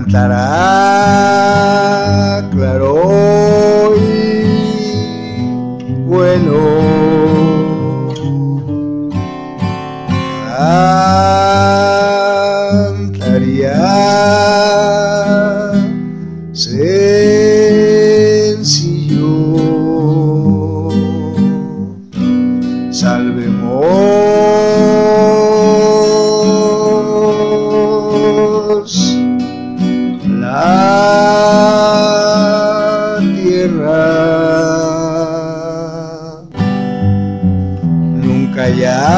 cantará claro y bueno, cantaría sencillo, salvemos la tierra, nunca ya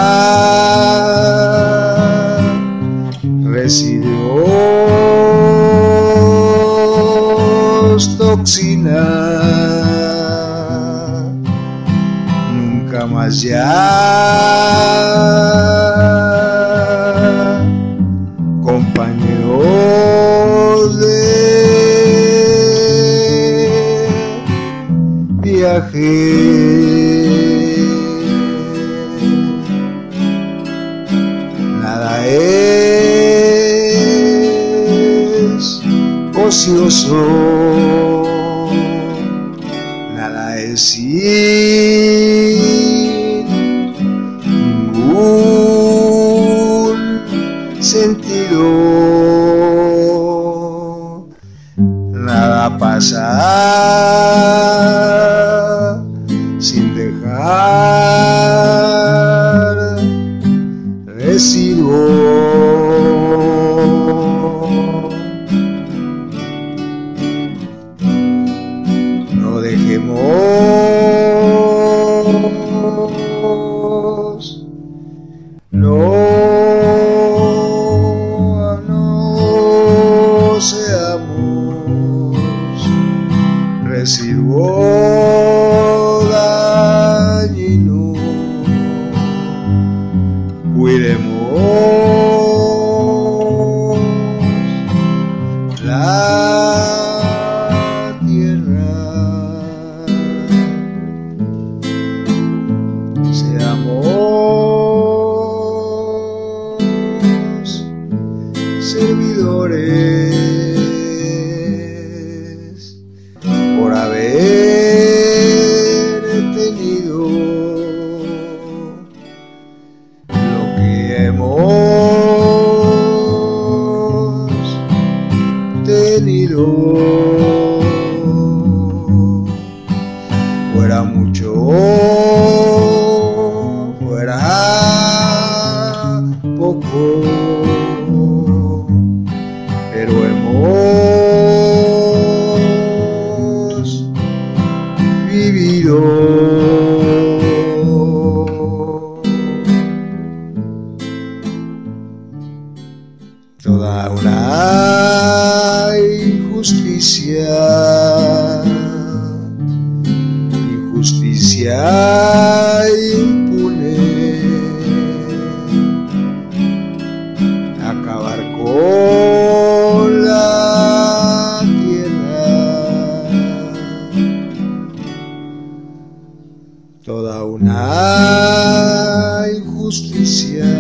residuos, toxina, nunca más ya, compañeros de viaje, nada es ocioso, nada es sin ningún sentido, nada pasa sin dejar residuo. No dejemos, no seamos residuo dañino, cuidemos la tierra, seamos servidores por haber tenido lo que hemos tenido, fuera mucho, fuera poco, pero hemos vivido. Toda una injusticia, injusticia impune, acabar con la tierra, toda una injusticia,